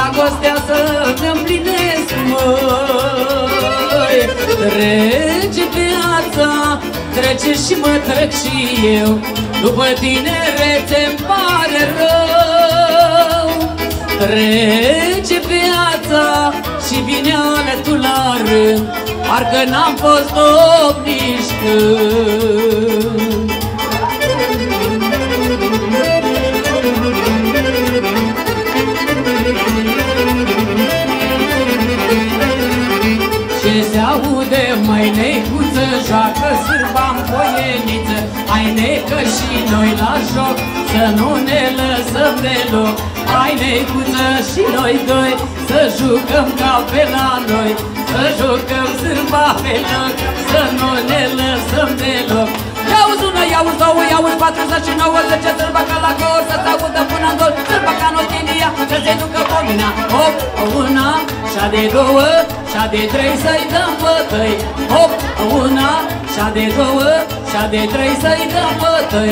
dragostea să-mi împlinesc, măi. Trece viața, trece și mă trec și eu, după tinerețe-mi pare rău. Trece viața și vine alătul la rând, parcă n-am fost om nici când. Ce se aude, măi, necuță, joacă sârba-n voieniță. Hai, necă și noi la joc, să nu ne lăsăm deloc. Hai, necuță, și noi doi, să jucăm ca pe la noi, să jucăm sârba pe loc, să nu ne lăsăm deloc. Iauzi una, iauzi două, iauzi 49, 10, sârba ca la cor, să se audă până-n doi, sârba ca notilia, să se ducă pomina. Hop, una, și-a de două, și-a de trei, să-i dăm bătăi. Hop, una, și-a de două, și-a de trei, să-i dăm bătăi.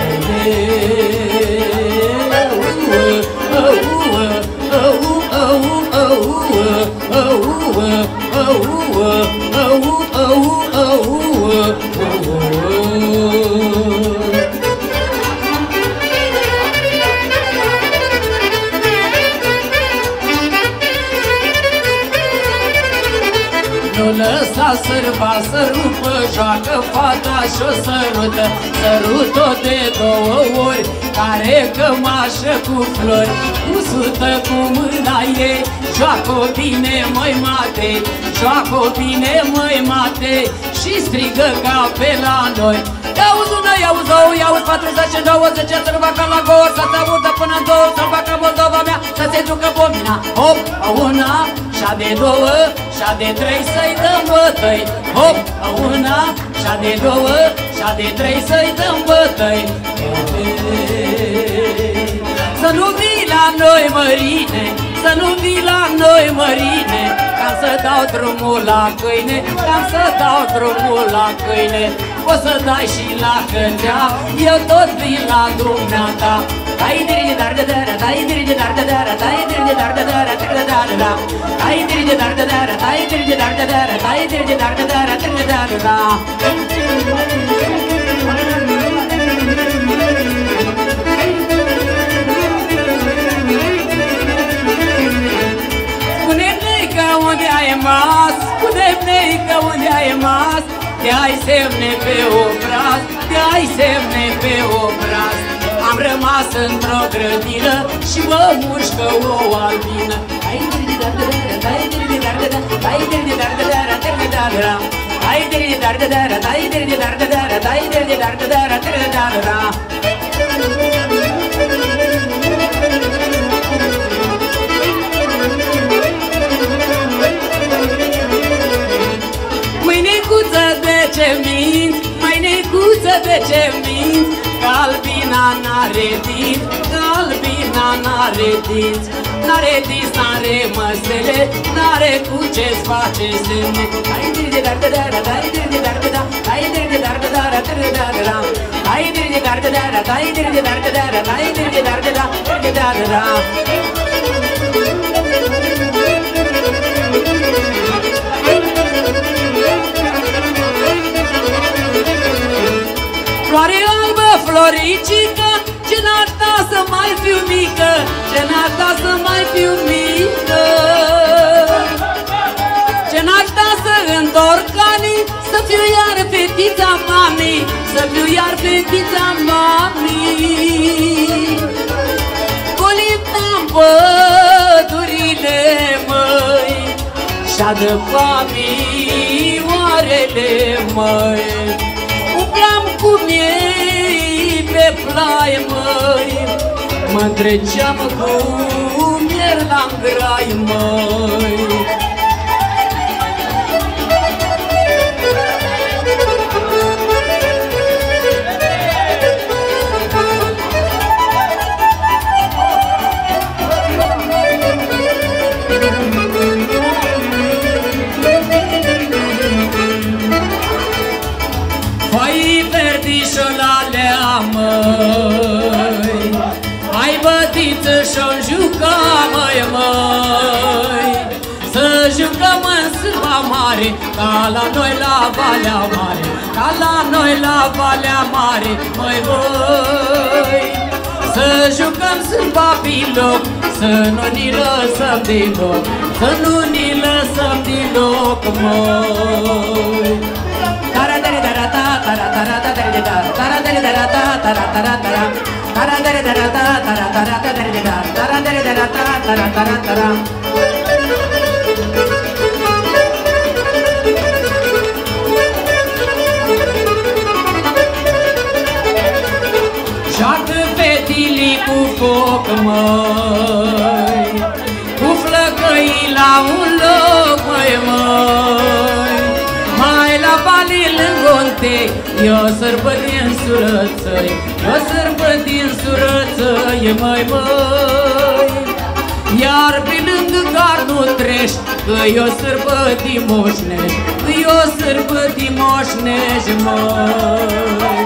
Nu lăsa sârba să rupă, joacă fata și-o sărută. Sărut-o de două ori, care cămașă cu flori, usută cu mâna ei. Joacă-o bine, măi mate, joacă-o bine, măi mate, și strigă ca pe la noi. Iauzi una, iauzi două, iauzi 42, 10, sârba ca la gor, să se audă până-n două, sârba ca Moldova mea, să se ducă pomina. Hop, una, și-a de două, și-a de trei, să-i dăm bătăi. Hop, una, și-a de două, și-a de trei, să-i dăm bătăi. Să nu vii la noi, mărine, să nu vii la noi, mărine, ca să dau drumul la câine, ca să dau drumul la câine. O să dai și la cântea, eu tot vin la dumneata. Dai dirige dar de dara, dai dirige dar de dara, dai dirige dar de dara, de dara da. Dai dirige dar de dara, dai dirige dar de dara, dai dirige dar de dara, de dara da. Spune-mi că unde ai mas, spune-mi că unde ai mas, de-ai semne pe obraz, de-ai semne pe obraz. Am rămas într-o grădină și mă mușcă o albină. Hai dirige dar de dara, dai dirige dar de dara, dai dirige dar de dara, de dara. Hai dirige dar de dara, dai dirige dar de dara, dai dirige dar de dara, de dara. Mâine-cuță de ce minți, mâine-cuță de ce minți, că albina n-are dinți, că albina n-are dinți. N-are dinți, n-are măsele, n-are cu ce-ți face semne. Hai dirige dar de dara, dai dirige dar de dara, dai dirige dar de dara, de dara. Hai dirige dar de dara, dai dirige dar de dara, dai dirige dar de dara, de dara. Floare albă, floricică, ce n-ar da să mai fiu mică, ce n-ar da să mai fiu mică. Ce n-ar da să întorc anii, să fiu iar fetița mami, să fiu iar fetița mami. Colintam pădurile, măi, și-adă famii oarele, măi. Umblam cu miei pe plaie, măi, mă întreceam cu mier la-n grai, măi. Măi, hai bătiță și-o juca, măi, măi. Mare, ca la noi la Valea Mare, ca la noi la Valea Mare, măi, măi. Să jucăm sâmba pe loc, să nu ni lăsăm din loc, să nu ni lăsăm din loc, măi. Joacă fetilii cu foc, măi, cu flăcăii la un loc, măi, măi. Mai la balii lângă-nte, eu sărbă din surățăi, eu sărbă din surățăi, măi, măi. Iar pe lângă gard nu treci, că eu sărbă din moșnești, că eu sărbă din moșnești, măi.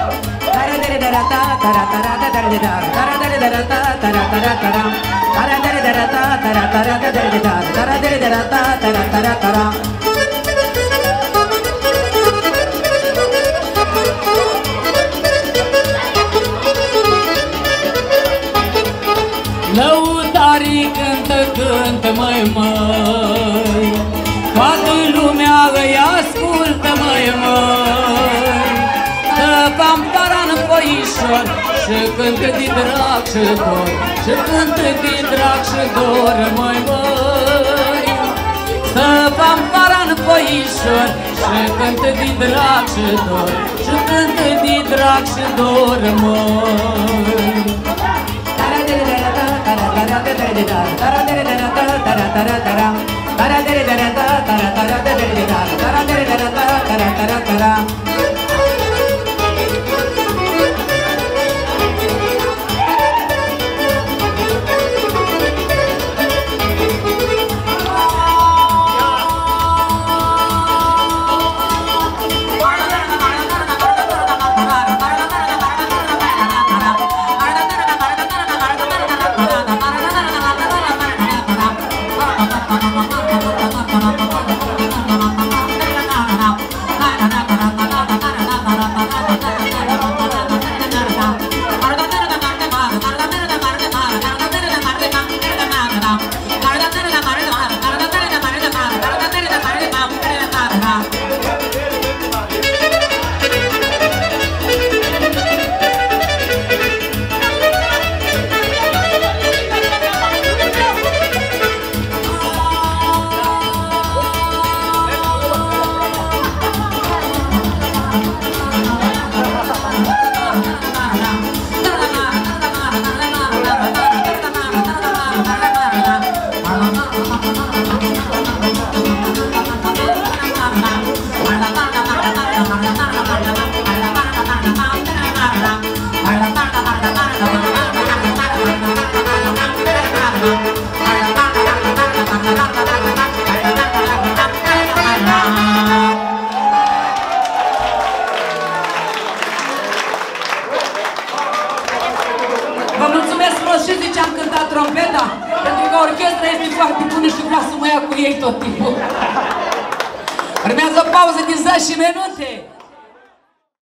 Lăutarii cântă, măi, măi, toată lumea îi ascultă, măi, măi. Dă pamparan foișor și cântă din drag și dor, și cântă din drag și dor, măi, măi. Dă pamparan foișor și cântă din drag și dor, și cântă din drag și dor, măi. Și ziceam cântat trompeta, pentru că orchestra este foarte bună și vreau să mă ia cu ei tot timpul. Urmează o pauză din 10 minute.